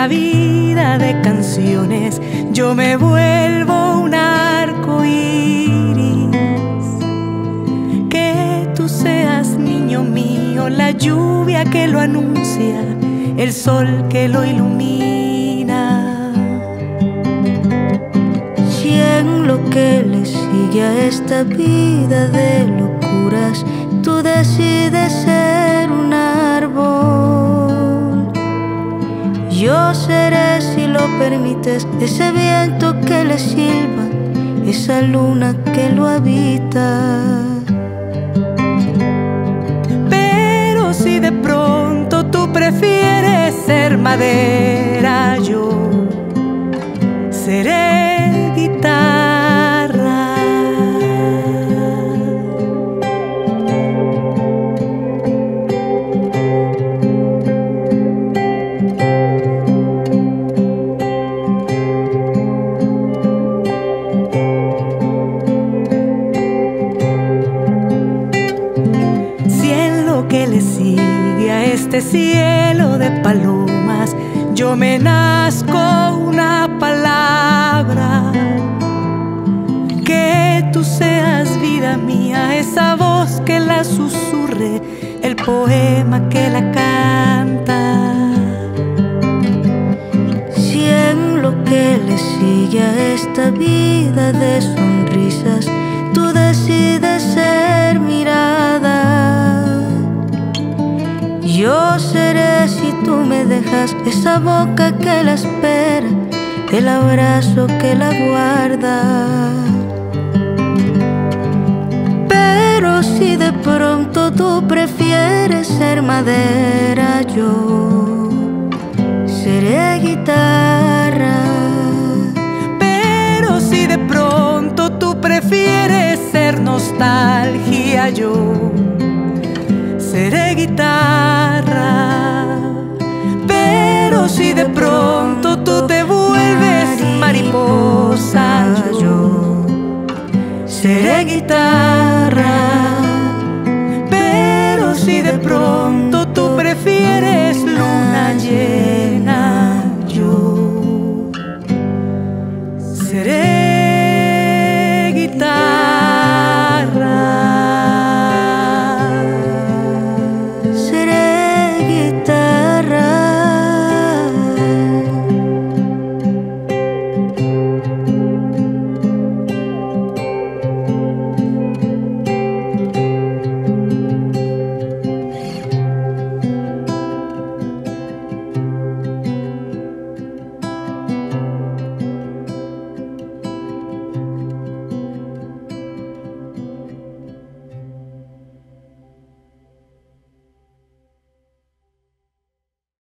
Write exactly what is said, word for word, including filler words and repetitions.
vida de canciones, yo me vuelvo un arco iris. Que tú seas, niño mío, la lluvia que lo anuncia, el sol que lo ilumina. Si en lo que le sigue a esta vida de locuras tú decides ser un árbol, yo seré, si lo permites, ese viento que le silba, esa luna que lo habita. Pero si de pronto tú prefieres ser madera, yo seré guitarra. Que le sigue a este cielo de palomas, yo me nazco una palabra. Que tú seas, vida mía, esa voz que la susurre, el poema que la canta. Si en lo que le sigue a esta vida de sonrisas tú decides ser mirada, yo seré, si tú me dejas, esa boca que la espera, el abrazo que la guarda. Pero si de pronto tú prefieres ser madera, yo seré guitarra. Pero si de pronto tú prefieres ser nostalgia, yo seré guitarra. Pero si de pronto